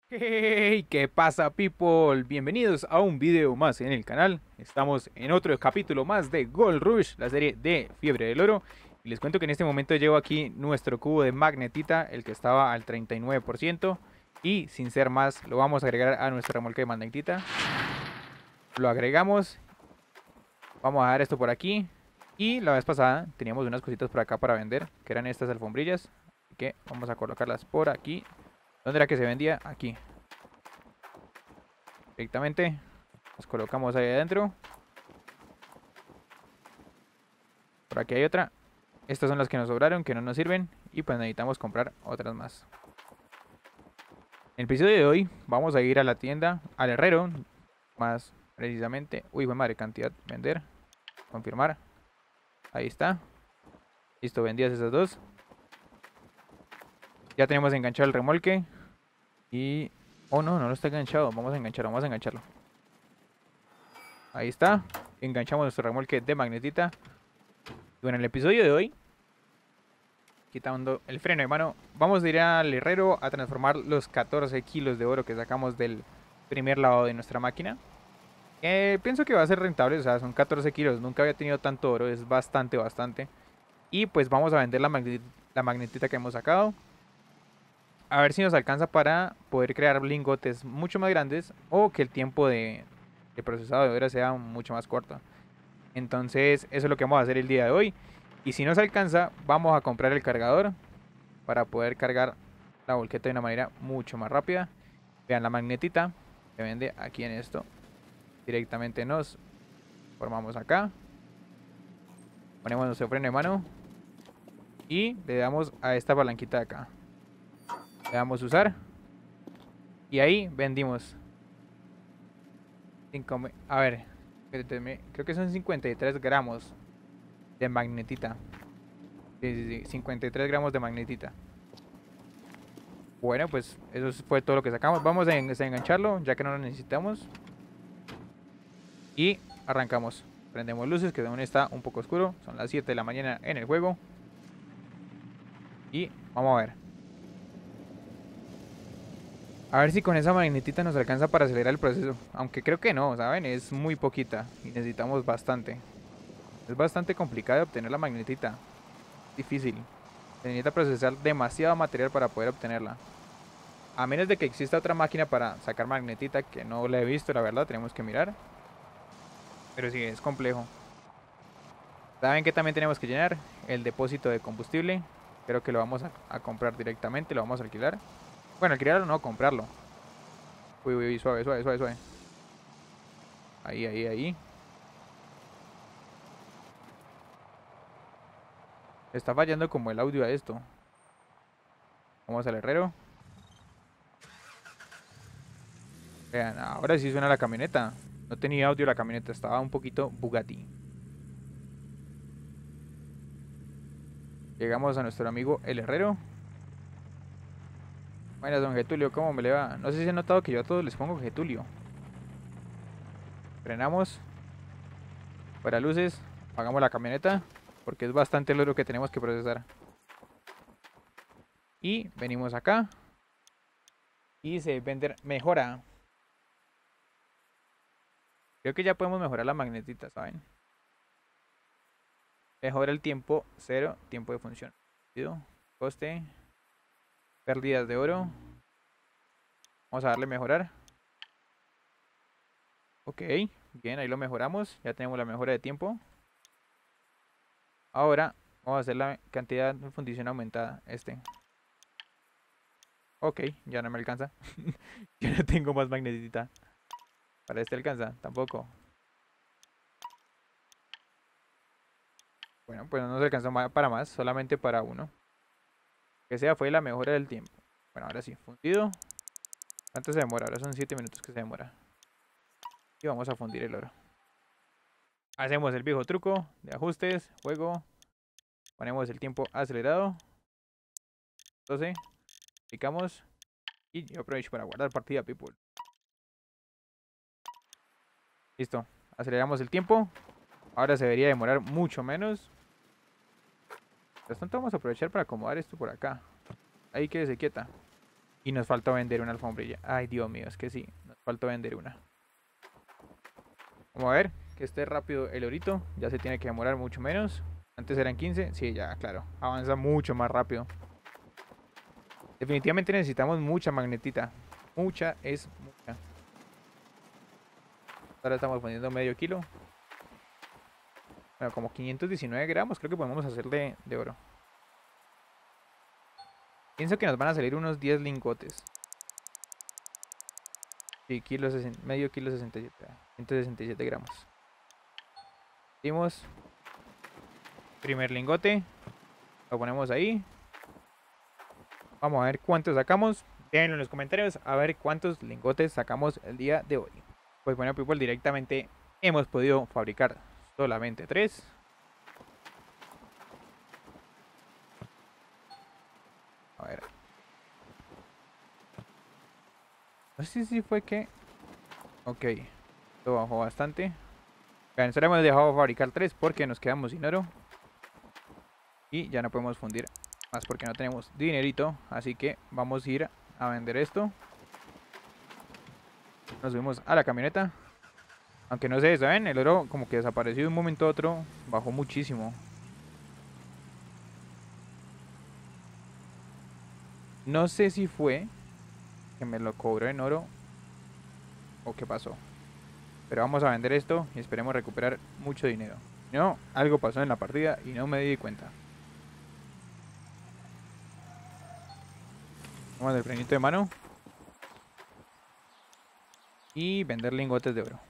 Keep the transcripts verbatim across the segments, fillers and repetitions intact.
Hey, ¿qué pasa, people? Bienvenidos a un video más en el canal. Estamos en otro capítulo más de Gold Rush, la serie de Fiebre del Oro. Y les cuento que en este momento llevo aquí nuestro cubo de magnetita, el que estaba al treinta y nueve por ciento. Y sin ser más, lo vamos a agregar a nuestra remolque de magnetita. Lo agregamos. Vamos a dejar esto por aquí. Y la vez pasada teníamos unas cositas por acá para vender, que eran estas alfombrillas. Así que vamos a colocarlas por aquí. ¿Dónde era que se vendía? Aquí. Directamente las colocamos ahí adentro. Por aquí hay otra. Estas son las que nos sobraron, que no nos sirven. Y pues necesitamos comprar otras más. En el episodio de hoy vamos a ir a la tienda, al herrero. Más precisamente. Uy, buen madre, cantidad. Vender. Confirmar. Ahí está. Listo, vendidas esas dos. Ya tenemos enganchado el remolque. Y... Oh, no, no, no está enganchado. Vamos a engancharlo, vamos a engancharlo. Ahí está. Enganchamos nuestro remolque de magnetita. Bueno, en el episodio de hoy, quitando el freno de mano, vamos a ir al herrero a transformar los catorce kilos de oro que sacamos del primer lavado de nuestra máquina. Eh, pienso que va a ser rentable, o sea, son catorce kilos, nunca había tenido tanto oro, es bastante, bastante. Y pues vamos a vender la, magnet la magnetita que hemos sacado. A ver si nos alcanza para poder crear lingotes mucho más grandes o que el tiempo de, de procesado de oro sea mucho más corto. Entonces, eso es lo que vamos a hacer el día de hoy. Y si nos alcanza, vamos a comprar el cargador para poder cargar la volqueta de una manera mucho más rápida. Vean, la magnetita se vende aquí en esto. Directamente nos formamos acá. Ponemos nuestro freno de mano. Y le damos a esta palanquita de acá. Le damos a usar. Y ahí vendimos. cinco, a ver, creo que son cincuenta y tres gramos de magnetita. Sí, sí, sí, cincuenta y tres gramos de magnetita. Bueno, pues eso fue todo lo que sacamos. Vamos a desengancharlo ya que no lo necesitamos. Y arrancamos. Prendemos luces, que aún está un poco oscuro. Son las siete de la mañana en el juego. Y vamos a ver. A ver si con esa magnetita nos alcanza para acelerar el proceso. Aunque creo que no, ¿saben? Es muy poquita y necesitamos bastante. Es bastante complicado obtener la magnetita. Difícil. Se necesita procesar demasiado material para poder obtenerla. A menos de que exista otra máquina para sacar magnetita, que no la he visto, la verdad, tenemos que mirar. Pero sí, es complejo. Saben que también tenemos que llenar el depósito de combustible. Creo que lo vamos a, a comprar directamente, lo vamos a alquilar. Bueno, alquilarlo no, comprarlo. Uy, uy, uy, suave, suave, suave, suave. Ahí, ahí, ahí. Está fallando como el audio a esto. Vamos al herrero. Vean, ahora sí suena la camioneta. No tenía audio la camioneta, estaba un poquito Bugatti. Llegamos a nuestro amigo el herrero. Buenas, don Getulio, ¿cómo me le va? No sé si han notado que yo a todos les pongo Getulio. Frenamos. Fuera luces. Apagamos la camioneta. Porque es bastante el oro que tenemos que procesar. Y venimos acá. Y se vender mejora. Creo que ya podemos mejorar la magnetita, ¿saben? Mejora el tiempo cero. Tiempo de función. Coste. Pérdidas de oro. Vamos a darle mejorar. Ok, bien, ahí lo mejoramos. Ya tenemos la mejora de tiempo. Ahora vamos a hacer la cantidad de fundición aumentada. Este. Ok, ya no me alcanza. Ya no tengo más magnetita. Para este alcanza, tampoco. Bueno, pues no nos alcanzó para más, solamente para uno. Que sea fue la mejora del tiempo. Bueno, ahora sí, fundido. ¿Cuánto se demora? Ahora son siete minutos que se demora. Y vamos a fundir el oro. Hacemos el viejo truco de ajustes, juego. Ponemos el tiempo acelerado. doce. Picamos. Y yo aprovecho para guardar partida, people. Listo. Aceleramos el tiempo. Ahora se debería demorar mucho menos. Mientras tanto vamos a aprovechar para acomodar esto por acá. Ahí quédese quieta. Y nos falta vender una alfombrilla. Ay, Dios mío, es que sí. Nos falta vender una. Vamos a ver que esté rápido el orito. Ya se tiene que demorar mucho menos. Antes eran quince. Sí, ya, claro. Avanza mucho más rápido. Definitivamente necesitamos mucha magnetita. Mucha es mucha. Ahora estamos poniendo medio kilo. Bueno, como quinientos diecinueve gramos creo que podemos hacer de, de oro. Pienso que nos van a salir unos diez lingotes. Sí, kilo medio kilo sesenta y siete. ciento sesenta y siete gramos. Dimos. Primer lingote. Lo ponemos ahí. Vamos a ver cuántos sacamos. Déjenlo en los comentarios a ver cuántos lingotes sacamos el día de hoy. Pues bueno, people, directamente hemos podido fabricar solamente tres. A ver. No sé si fue que... Ok. Esto bajó bastante. Vean, solo hemos dejado fabricar tres porque nos quedamos sin oro. Y ya no podemos fundir más porque no tenemos dinerito. Así que vamos a ir a vender esto. Nos subimos a la camioneta. Aunque no sé, ¿saben? El oro como que desapareció de un momento a otro. Bajó muchísimo. No sé si fue que me lo cobró en oro o qué pasó. Pero vamos a vender esto y esperemos recuperar mucho dinero. No, algo pasó en la partida y no me di cuenta. Vamos al frenito de mano. Y vender lingotes de oro.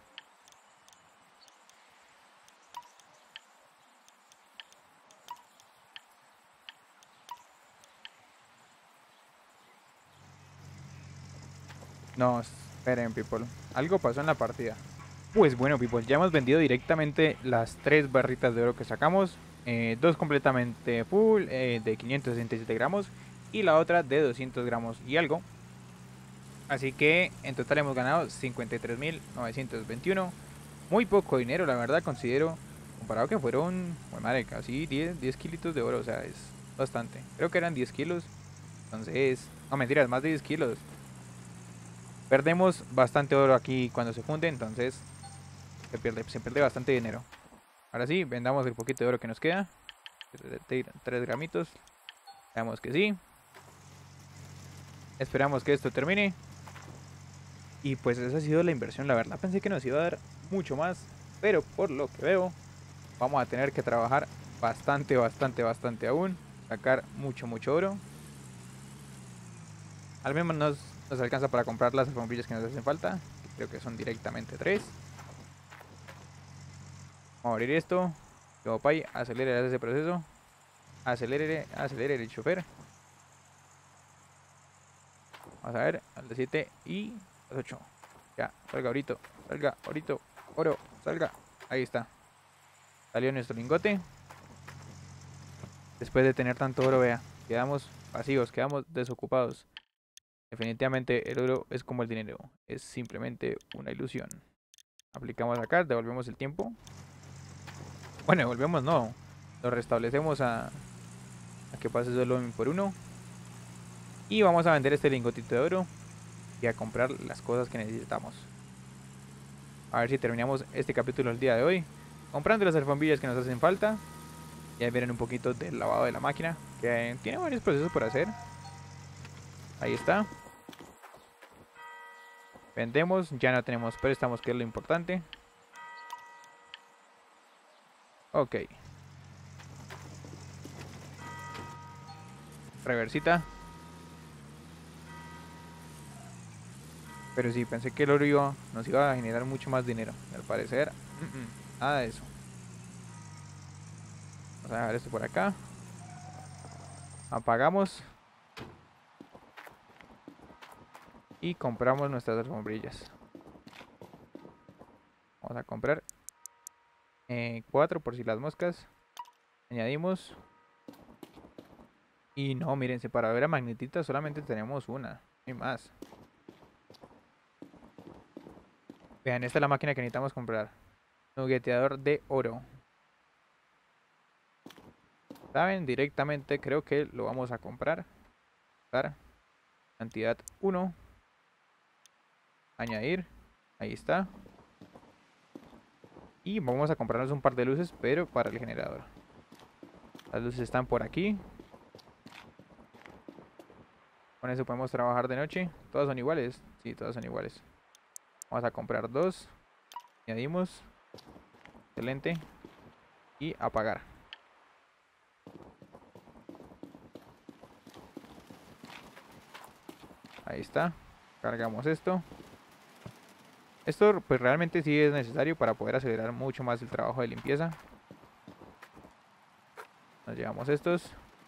No, esperen, people. Algo pasó en la partida. Pues bueno, people, ya hemos vendido directamente las tres barritas de oro que sacamos. Eh, dos completamente full, eh, de quinientos sesenta y siete gramos. Y la otra de doscientos gramos y algo. Así que en total hemos ganado cincuenta y tres mil novecientos veintiuno. Muy poco dinero, la verdad, considero. Comparado que fueron, bueno, madre, casi diez, diez kilitos de oro. O sea, es bastante. Creo que eran diez kilos. Entonces, no mentiras, más de diez kilos. Perdemos bastante oro aquí cuando se funde, entonces se pierde, se pierde bastante dinero. Ahora sí, vendamos el poquito de oro que nos queda. tres gramitos. Veamos que sí. Esperamos que esto termine. Y pues esa ha sido la inversión. La verdad pensé que nos iba a dar mucho más. Pero por lo que veo, vamos a tener que trabajar bastante, bastante, bastante aún. Sacar mucho, mucho oro. Al menos nos, nos alcanza para comprar las alfombrillas que nos hacen falta. Que creo que son directamente tres. Vamos a abrir esto. Luego Pai, acelera ese proceso. Acelere, acelere el chofer. Vamos a ver, al de siete y las ocho. Ya, salga ahorita, salga ahorita, oro, salga. Ahí está. Salió nuestro lingote. Después de tener tanto oro, vea, quedamos vacíos, quedamos desocupados. Definitivamente el oro es como el dinero, es simplemente una ilusión. Aplicamos acá, devolvemos el tiempo. Bueno, devolvemos no, lo restablecemos a, a que pase solo uno por uno. Y vamos a vender este lingotito de oro y a comprar las cosas que necesitamos. A ver si terminamos este capítulo el día de hoy comprando las alfombillas que nos hacen falta. Ya verán un poquito del lavado de la máquina, que tiene varios procesos por hacer. Ahí está. Vendemos, ya no tenemos préstamos, que es lo importante. Ok. Reversita. Pero sí, pensé que el oro iba, nos iba a generar mucho más dinero. Al parecer, mm -mm, nada de eso. Vamos a dejar esto por acá. Apagamos. Y compramos nuestras alfombrillas. Vamos a comprar eh, cuatro por si las moscas. Añadimos. Y no, miren, separadora magnetita solamente tenemos una. No hay más. Vean, esta es la máquina que necesitamos comprar. Nugueteador de oro. ¿Saben? Directamente creo que lo vamos a comprar. Cantidad uno. Añadir. Ahí está. Y vamos a comprarnos un par de luces, pero para el generador. Las luces están por aquí. Con eso podemos trabajar de noche. ¿Todas son iguales? Sí, todas son iguales. Vamos a comprar dos. Añadimos. Excelente. Y apagar. Ahí está. Cargamos esto. Esto pues realmente sí es necesario para poder acelerar mucho más el trabajo de limpieza. Nos llevamos estos.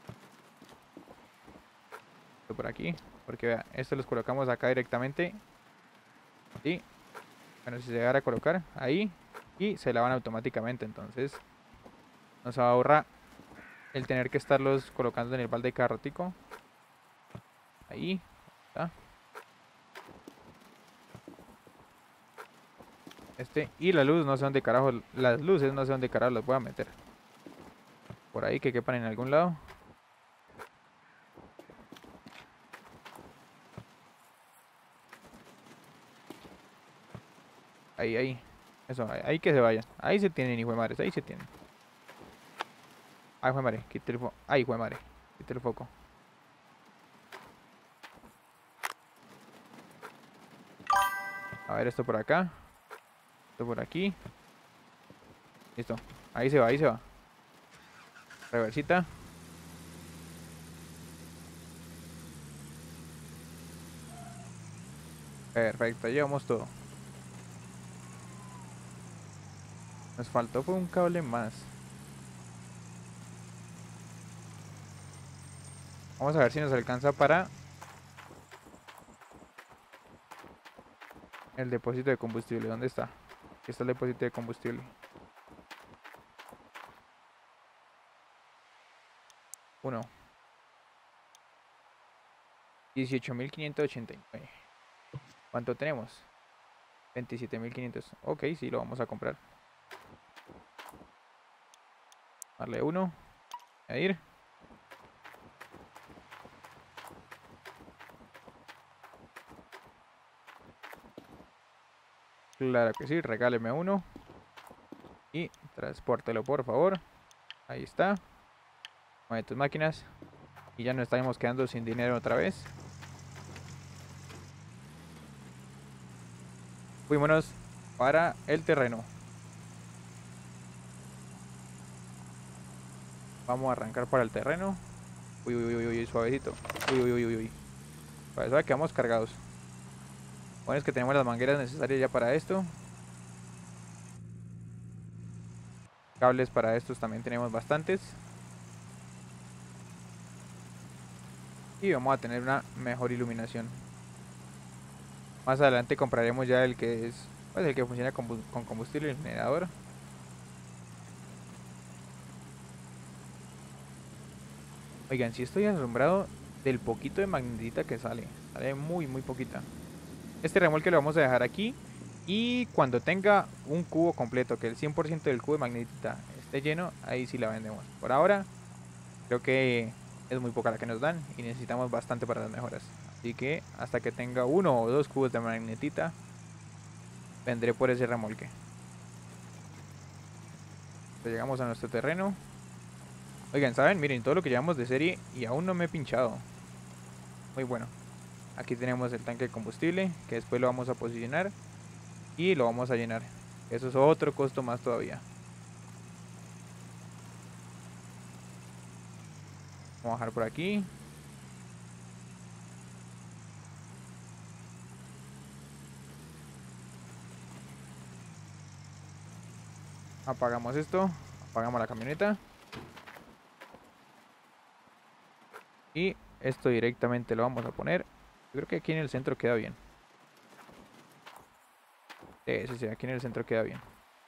Esto por aquí. Porque vea, estos los colocamos acá directamente. Y bueno, si se llegara a colocar ahí. Y se lavan automáticamente. Entonces nos ahorra el tener que estarlos colocando en el balde cada ratico. Ahí. Está. Este. Y la luz no sé dónde carajo. Las luces no sé dónde carajo las voy a meter. Por ahí que quepan en algún lado. Ahí, ahí. Eso, ahí, ahí que se vayan. Ahí se tienen, hijo de madres. Ahí se tienen. Ay, hijo de madre. Quite el foco. Ay, hijo de madre. Quite el foco. A ver, esto por acá. Esto por aquí. Listo. Ahí se va, ahí se va. Reversita. Perfecto, llevamos todo. Nos faltó fue un cable más. Vamos a ver si nos alcanza para el depósito de combustible. ¿Dónde está? Aquí está el depósito de combustible. Uno. dieciocho mil quinientos ochenta y nueve. ¿Cuánto tenemos? veintisiete mil quinientos. Ok, sí, lo vamos a comprar. Darle uno. Añadir. Claro que sí, regáleme uno. Y transpórtelo, por favor. Ahí está. Mueve tus máquinas. Y ya nos estamos quedando sin dinero otra vez. Fuímonos para el terreno. Vamos a arrancar para el terreno. Uy, uy, uy, uy, suavecito. Uy, uy, uy, uy, uy. Para eso quedamos cargados. Bueno, es que tenemos las mangueras necesarias ya para esto. Cables para estos también tenemos bastantes. Y vamos a tener una mejor iluminación. Más adelante compraremos ya el que es, pues el que funciona con, con combustible, el generador. Oigan, si estoy asombrado del poquito de magnetita que sale. Sale muy, muy poquita. Este remolque lo vamos a dejar aquí. Y cuando tenga un cubo completo, que el cien por ciento del cubo de magnetita esté lleno, ahí sí la vendemos. Por ahora, creo que es muy poca la que nos dan y necesitamos bastante para las mejoras. Así que hasta que tenga uno o dos cubos de magnetita, vendré por ese remolque. Entonces llegamos a nuestro terreno. Oigan, ¿saben? Miren todo lo que llevamos de serie y aún no me he pinchado. Muy bueno. Aquí tenemos el tanque de combustible, que después lo vamos a posicionar y lo vamos a llenar. Eso es otro costo más todavía. Vamos a bajar por aquí. Apagamos esto. Apagamos la camioneta. Y esto directamente lo vamos a poner. Yo creo que aquí en el centro queda bien. Sí, sí, sí, aquí en el centro queda bien.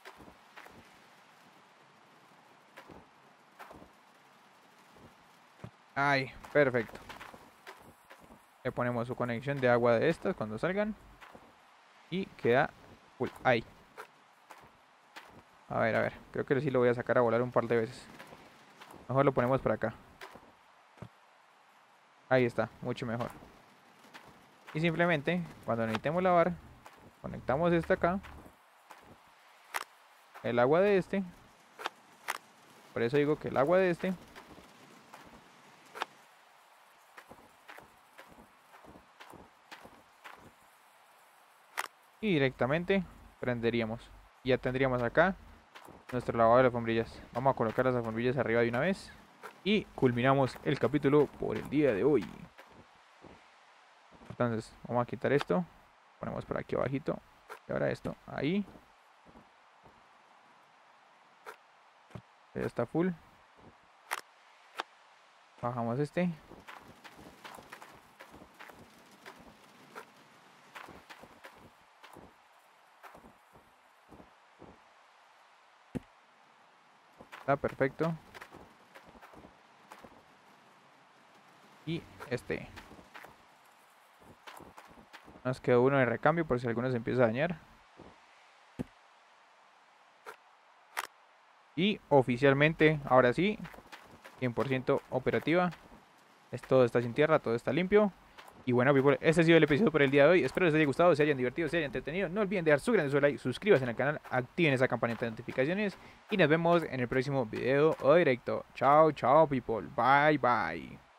Ay, perfecto. Le ponemos su conexión de agua de estas cuando salgan. Y queda full. Ahí. A ver, a ver. Creo que sí lo voy a sacar a volar un par de veces. Mejor lo ponemos por acá. Ahí está, mucho mejor. Y simplemente, cuando necesitemos lavar, conectamos este acá. El agua de este. Por eso digo que el agua de este. Y directamente prenderíamos. Y ya tendríamos acá nuestro lavado de alfombrillas. Vamos a colocar las alfombrillas arriba de una vez. Y culminamos el capítulo por el día de hoy. Entonces, vamos a quitar esto. Ponemos por aquí abajito. Y ahora esto, ahí. Ya está full. Bajamos este. Está perfecto. Y este. Nos quedó uno de recambio por si alguno se empieza a dañar. Y oficialmente, ahora sí, cien por ciento operativa. Es, todo está sin tierra, todo está limpio. Y bueno, people, este ha sido el episodio por el día de hoy. Espero les haya gustado, se hayan divertido, se hayan entretenido. No olviden dejar su grande like, suscríbanse al canal, activen esa campanita de notificaciones. Y nos vemos en el próximo video o directo. Chao, chao, people. Bye, bye.